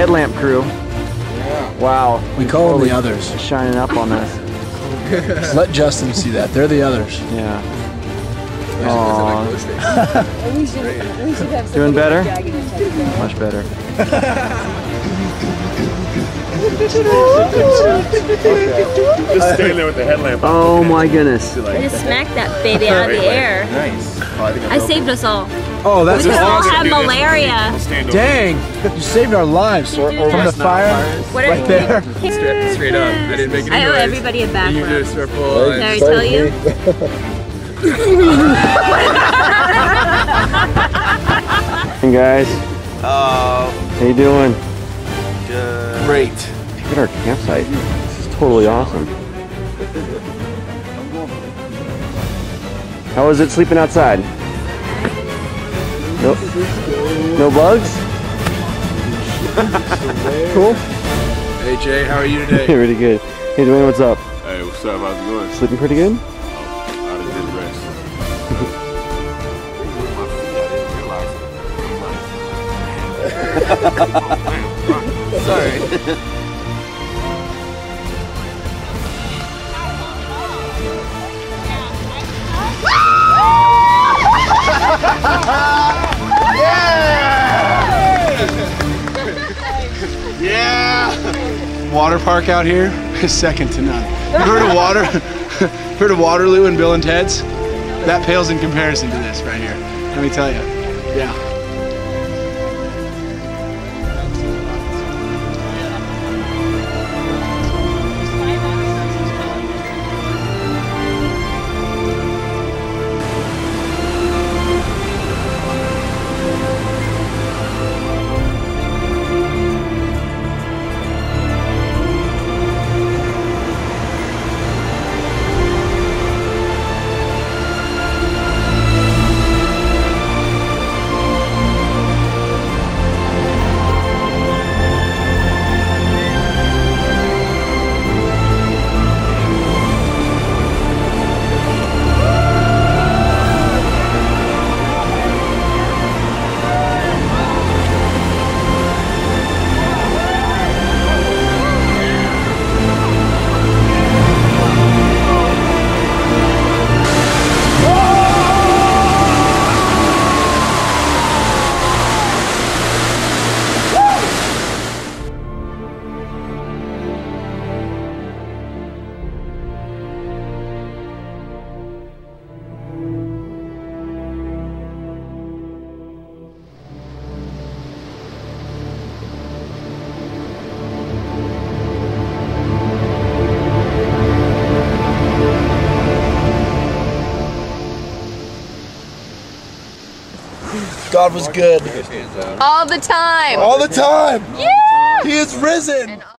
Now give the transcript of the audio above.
headlamp crew. Yeah. Wow. We call them the others. Shining up on us. Let Justin see that. They're the others. Yeah. Aww. Doing better? Much better. Just stand there with the headlamp on. Oh my goodness. I just smacked that baby out of the air. Nice. I saved us all. Oh, that's We all awesome. have malaria. Dang, you saved our lives from the fire What right there. Straight up. I didn't make any I owe noise. everybody a back You rub. just were full. Did I tell you? Hey guys, how you doing? Great. Look at our campsite. This is totally awesome. How is it sleeping outside? Nope. No bugs? Cool. Hey Jay, how are you today? Pretty good. Hey Dwayne, what's up? Hey, what's up? How's it going? Sleeping pretty good? I done did rest. Sorry. Yeah! Water park out here is second to none. You heard of Waterloo and Bill and Ted's? That pales in comparison to this right here. Let me tell you. Yeah. God was good. All the time. All the time. Yeah! He is risen.